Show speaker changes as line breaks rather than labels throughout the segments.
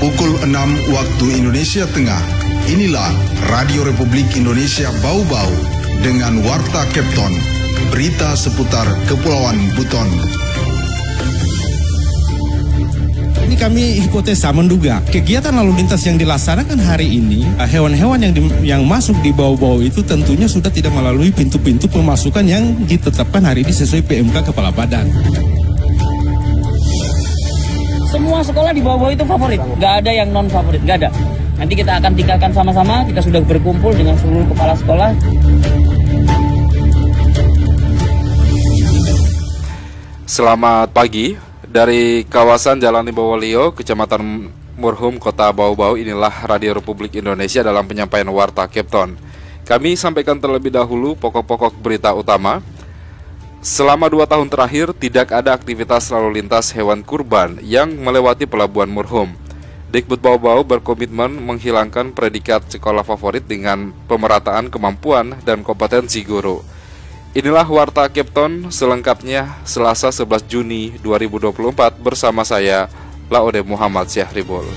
Pukul 6 waktu Indonesia Tengah. Inilah Radio Republik Indonesia Bau-Bau dengan Warta Kepton, berita seputar Kepulauan Buton.
Ini kami hipotesa menduga kegiatan lalu lintas yang dilaksanakan hari ini, hewan-hewan yang masuk di Bau-Bau itu tentunya sudah tidak melalui pintu-pintu pemasukan yang ditetapkan hari ini sesuai PMK Kepala Badan.
Semua sekolah di Bau-Bau itu favorit, nggak ada yang non favorit, nggak ada. Nanti kita akan tinggalkan sama-sama, kita sudah berkumpul dengan seluruh kepala sekolah.
Selamat pagi, dari kawasan Jalan Limbowolio, Kecamatan Murhum, Kota Bau-Bau, inilah Radio Republik Indonesia dalam penyampaian Warta Kepton. Kami sampaikan terlebih dahulu pokok-pokok berita utama. Selama 2 tahun terakhir, tidak ada aktivitas lalu lintas hewan kurban yang melewati Pelabuhan Murhum. Dikbud Bau-Bau berkomitmen menghilangkan predikat sekolah favorit dengan pemerataan kemampuan dan kompetensi guru. Inilah Warta Kepton selengkapnya Selasa 11 Juni 2024 bersama saya, Laode Muhammad Syahribul.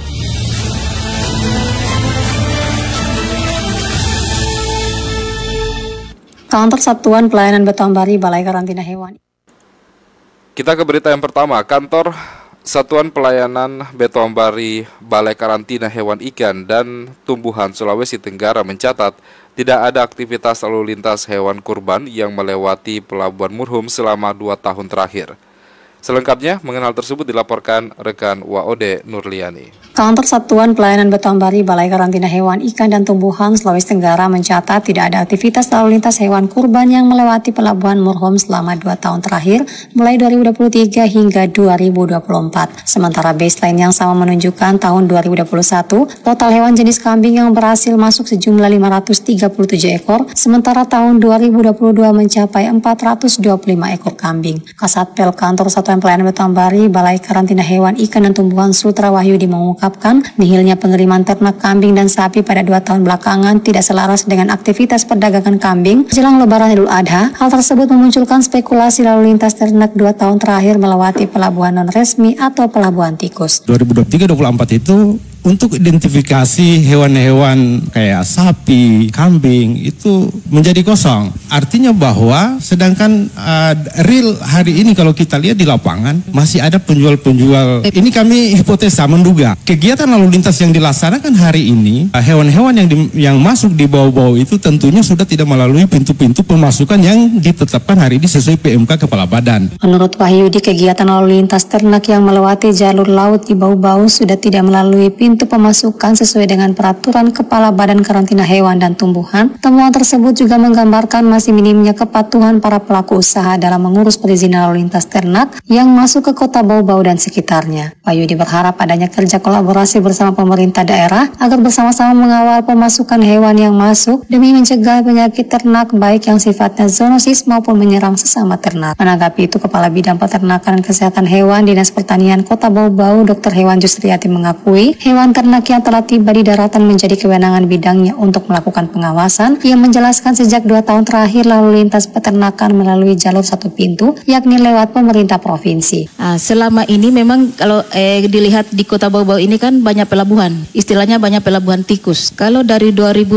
Kantor Satuan Pelayanan Betoambari Balai Karantina Hewan.
Kita ke berita yang pertama. Kantor Satuan Pelayanan Betoambari Balai Karantina Hewan Ikan dan Tumbuhan Sulawesi Tenggara mencatat tidak ada aktivitas lalu lintas hewan kurban yang melewati Pelabuhan Murhum selama 2 tahun terakhir. Selengkapnya mengenal tersebut dilaporkan rekan Waode Nurliani.
Kantor Satuan Pelayanan Betoambari Balai Karantina Hewan Ikan dan Tumbuhan Sulawesi Tenggara mencatat tidak ada aktivitas lalu lintas hewan kurban yang melewati Pelabuhan Murhum selama 2 tahun terakhir, mulai 2023 hingga 2024. Sementara baseline yang sama menunjukkan tahun 2021, total hewan jenis kambing yang berhasil masuk sejumlah 537 ekor, sementara tahun 2022 mencapai 425 ekor kambing. Kasatpel Kantor Satuan Pelayanan Betoambari Balai Karantina Hewan Ikan dan Tumbuhan Sutra Wahyudi mengungkapkan nihilnya pengiriman ternak kambing dan sapi pada 2 tahun belakangan tidak selaras dengan aktivitas perdagangan kambing jelang Lebaran Idul Adha. Hal tersebut memunculkan spekulasi lalu lintas ternak 2 tahun terakhir melewati pelabuhan non-resmi atau pelabuhan tikus.
2023-2024 itu untuk identifikasi hewan-hewan kayak sapi, kambing itu menjadi kosong. Artinya bahwa sedangkan real hari ini kalau kita lihat di lapangan masih ada penjual-penjual. Ini kami hipotesa menduga kegiatan lalu lintas yang dilaksanakan hari ini, hewan-hewan yang masuk di Bau-Bau itu tentunya sudah tidak melalui pintu-pintu pemasukan yang ditetapkan hari ini sesuai PMK Kepala Badan.
Menurut Wahyudi, kegiatan lalu lintas ternak yang melewati jalur laut di Bau-Bau sudah tidak melalui pintu pemasukan sesuai dengan peraturan Kepala Badan Karantina Hewan dan Tumbuhan. Temuan tersebut juga menggambarkan masih minimnya kepatuhan para pelaku usaha dalam mengurus perizinan lalu lintas ternak yang masuk ke kota Bau-Bau dan sekitarnya. Wahyudi berharap adanya kerja kolaborasi bersama pemerintah daerah agar bersama-sama mengawal pemasukan hewan yang masuk demi mencegah penyakit ternak baik yang sifatnya zoonosis maupun menyerang sesama ternak. Menanggapi itu, Kepala Bidang Peternakan dan Kesehatan Hewan Dinas Pertanian Kota Bau-Bau, Dr. Hewan Jusriati mengakui hewan ternak yang telah tiba di daratan menjadi kewenangan bidangnya untuk melakukan pengawasan. Ia menjelaskan sejak 2 tahun terakhir lalu lintas peternakan melalui jalur 1 pintu, yakni lewat pemerintah provinsi.
Selama ini memang kalau dilihat di Kota Bau-Bau ini kan banyak pelabuhan, istilahnya banyak pelabuhan tikus. Kalau dari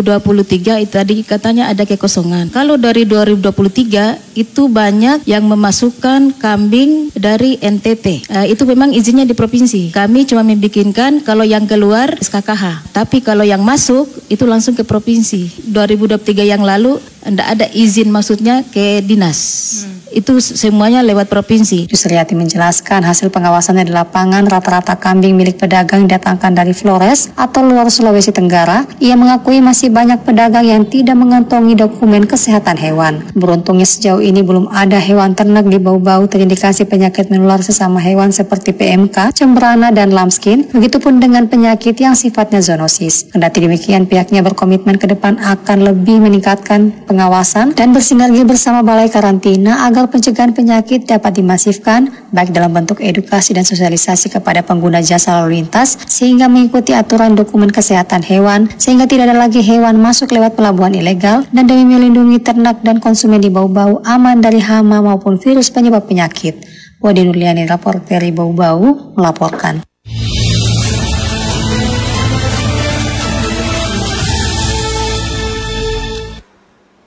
2023 itu tadi katanya ada kekosongan. Kalau dari 2023 itu banyak yang memasukkan kambing dari NTT. Itu memang izinnya di provinsi. Kami cuma membikinkan kalau yang keluar SKKH, tapi kalau yang masuk itu langsung ke provinsi. 2023 yang lalu tidak ada izin, maksudnya ke dinas. Itu semuanya lewat provinsi.
Jusriati menjelaskan hasil pengawasannya di lapangan rata-rata kambing milik pedagang didatangkan dari Flores atau luar Sulawesi Tenggara. Ia mengakui masih banyak pedagang yang tidak mengantongi dokumen kesehatan hewan. Beruntungnya sejauh ini belum ada hewan ternak di Bau-Bau terindikasi penyakit menular sesama hewan seperti PMK, cemberana, dan lamskin. Begitupun dengan penyakit yang sifatnya zoonosis. Kendati demikian, pihaknya berkomitmen ke depan akan lebih meningkatkan pengawasan dan bersinergi bersama Balai Karantina agar pencegahan penyakit dapat dimasifkan baik dalam bentuk edukasi dan sosialisasi kepada pengguna jasa lalu lintas sehingga mengikuti aturan dokumen kesehatan hewan sehingga tidak ada lagi hewan masuk lewat pelabuhan ilegal dan demi melindungi ternak dan konsumen di Bau-Bau aman dari hama maupun virus penyebab penyakit. Wadi Nurliani, reporter Bau-Bau, melaporkan.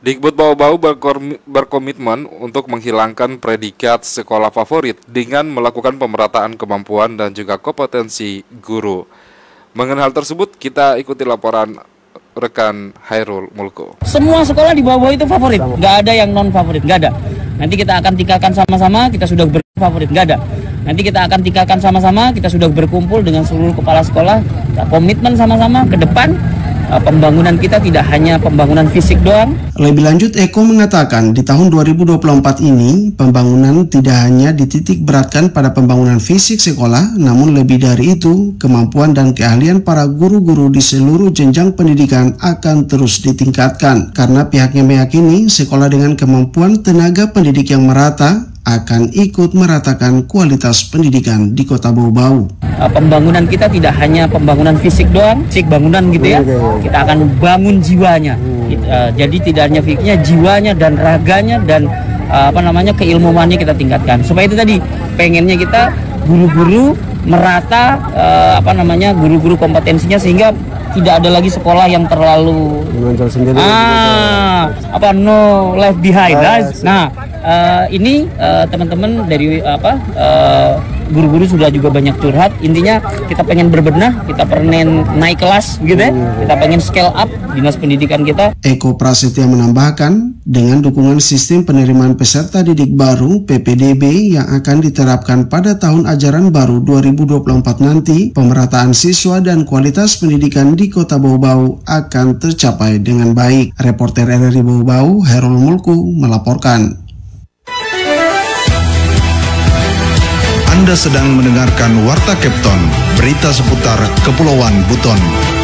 Dikbud Bau-Bau berkomitmen untuk menghilangkan predikat sekolah favorit dengan melakukan pemerataan kemampuan dan juga kompetensi guru. Mengenai hal tersebut, kita ikuti laporan rekan Hairul Mulko.
Semua sekolah di bawah itu favorit, nggak ada yang non favorit, nggak ada. Nanti kita akan tingkatkan sama-sama, kita sudah berfavorit, nggak ada. Nanti kita akan tingkatkan sama-sama, kita sudah berkumpul dengan seluruh kepala sekolah, kita komitmen sama-sama ke depan. Pembangunan kita tidak hanya pembangunan fisik doang.
Lebih lanjut, Eko mengatakan di tahun 2024 ini pembangunan tidak hanya dititik beratkan pada pembangunan fisik sekolah, namun lebih dari itu kemampuan dan keahlian para guru-guru di seluruh jenjang pendidikan akan terus ditingkatkan karena pihaknya meyakini sekolah dengan kemampuan tenaga pendidik yang merata akan ikut meratakan kualitas pendidikan di Kota Bau-Bau.
Pembangunan kita tidak hanya pembangunan fisik doang, fisik bangunan gitu ya. Kita akan bangun jiwanya. Jadi tidak hanya fisiknya, jiwanya dan raganya dan keilmuannya kita tingkatkan. Supaya itu tadi pengennya kita guru-guru merata guru-guru kompetensinya sehingga tidak ada lagi sekolah yang terlalu no left behind. Nah, ini teman-teman dari guru-guru sudah juga banyak curhat. Intinya kita pengen berbenah, kita pengen naik kelas gitu ya. Kita pengen scale up dinas pendidikan kita.
Eko Prasetya menambahkan, dengan dukungan sistem penerimaan peserta didik baru PPDB yang akan diterapkan pada tahun ajaran baru 2024 nanti, pemerataan siswa dan kualitas pendidikan di Kota Bau-Bau akan tercapai dengan baik. Reporter RRI Bau-Bau, Hairul Mulku melaporkan.
Anda sedang mendengarkan Warta Kepton, berita seputar Kepulauan Buton.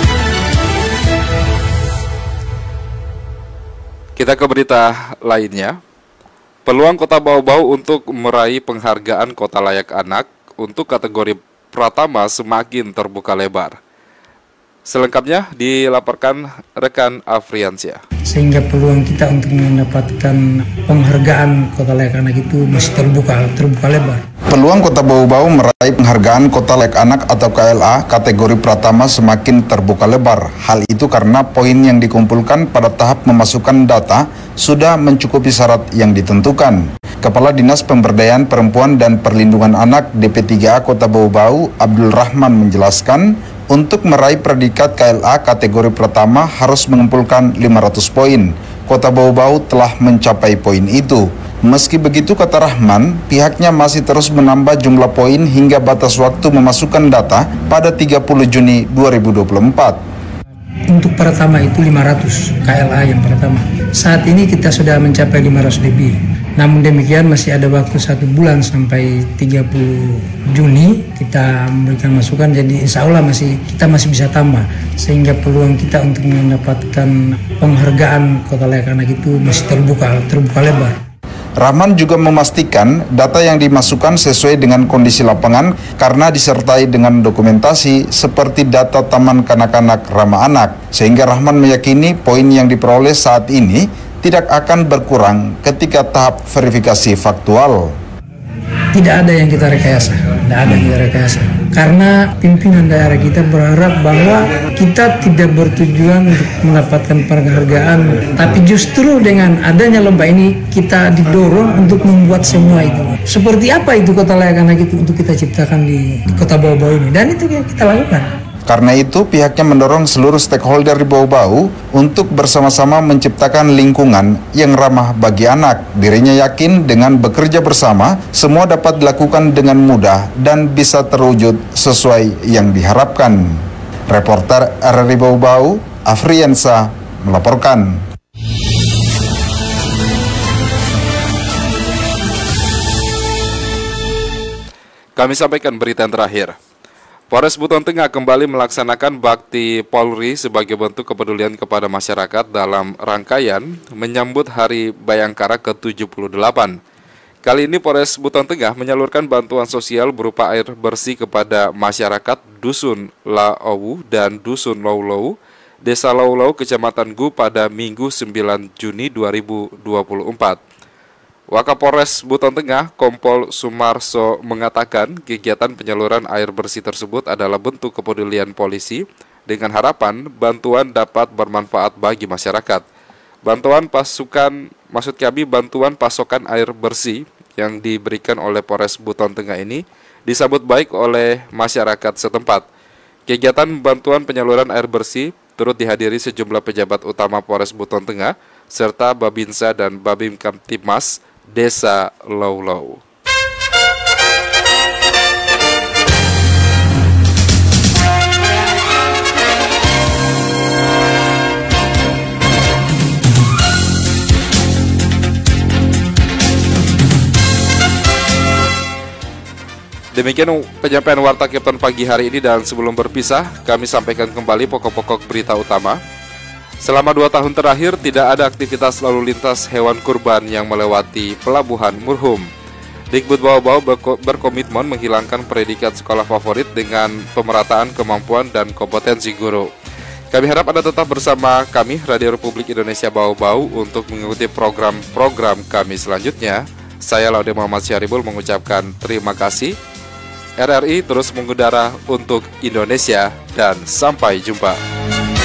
Kita ke berita lainnya. Peluang Kota Bau-Bau untuk meraih penghargaan Kota Layak Anak untuk kategori Pratama semakin terbuka lebar. Selengkapnya dilaporkan rekan Afriansyah.
Sehingga peluang kita untuk mendapatkan penghargaan Kota Layak Anak itu masih terbuka lebar.
Peluang Kota Bau-Bau meraih penghargaan Kota Layak Anak atau KLA kategori Pratama semakin terbuka lebar. Hal itu karena poin yang dikumpulkan pada tahap memasukkan data sudah mencukupi syarat yang ditentukan. Kepala Dinas Pemberdayaan Perempuan dan Perlindungan Anak DP3A Kota Bau-Bau, Abdul Rahman menjelaskan, untuk meraih predikat KLA kategori Pratama harus mengumpulkan 500 poin. Kota Bau-Bau telah mencapai poin itu. Meski begitu, kata Rahman, pihaknya masih terus menambah jumlah poin hingga batas waktu memasukkan data pada 30 Juni 2024.
Untuk pertama itu 500 KLA yang pertama. Saat ini kita sudah mencapai 500 lebih. Namun demikian masih ada waktu 1 bulan sampai 30 Juni kita memberikan masukan. Jadi insya Allah kita masih bisa tambah. Sehingga peluang kita untuk mendapatkan penghargaan Kota Layak Anak itu masih terbuka lebar.
Rahman juga memastikan data yang dimasukkan sesuai dengan kondisi lapangan karena disertai dengan dokumentasi seperti data Taman Kanak-Kanak Ramah Anak. Sehingga Rahman meyakini poin yang diperoleh saat ini tidak akan berkurang ketika tahap verifikasi faktual.
Tidak ada yang kita rekayasa, karena pimpinan daerah kita berharap bahwa kita tidak bertujuan untuk mendapatkan penghargaan, tapi justru dengan adanya lomba ini kita didorong untuk membuat semua itu. Seperti apa itu Kota Layak Anak itu untuk kita ciptakan di Kota Bau-Bau ini, dan itu yang kita lakukan.
Karena itu, pihaknya mendorong seluruh stakeholder di Bau-Bau untuk bersama-sama menciptakan lingkungan yang ramah bagi anak. Dirinya yakin dengan bekerja bersama, semua dapat dilakukan dengan mudah dan bisa terwujud sesuai yang diharapkan. Reporter RRI Bau-Bau, Afriansa, melaporkan.
Kami sampaikan berita yang terakhir. Polres Buton Tengah kembali melaksanakan bakti Polri sebagai bentuk kepedulian kepada masyarakat dalam rangkaian menyambut Hari Bayangkara ke-78. Kali ini Polres Buton Tengah menyalurkan bantuan sosial berupa air bersih kepada masyarakat Dusun Laowu dan Dusun Laulau, Desa Laulau, Kecamatan Gu pada Minggu 9 Juni 2024. Wakapolres Buton Tengah, Kompol Sumarso mengatakan kegiatan penyaluran air bersih tersebut adalah bentuk kepedulian polisi dengan harapan bantuan dapat bermanfaat bagi masyarakat. Bantuan pasokan air bersih yang diberikan oleh Polres Buton Tengah ini disambut baik oleh masyarakat setempat. Kegiatan bantuan penyaluran air bersih turut dihadiri sejumlah pejabat utama Polres Buton Tengah serta Babinsa dan Babim Kamtibmas Desa Laulau. Demikian penyampaian Warta Kepton pagi hari ini, dan sebelum berpisah, kami sampaikan kembali pokok-pokok berita utama. Selama 2 tahun terakhir, tidak ada aktivitas lalu lintas hewan kurban yang melewati Pelabuhan Murhum. Dikbud Bau-Bau berkomitmen menghilangkan predikat sekolah favorit dengan pemerataan kemampuan dan kompetensi guru. Kami harap Anda tetap bersama kami, Radio Republik Indonesia Bau-Bau, untuk mengikuti program-program kami selanjutnya. Saya Laude Muhammad Syaribul mengucapkan terima kasih. RRI terus mengudara untuk Indonesia, dan sampai jumpa.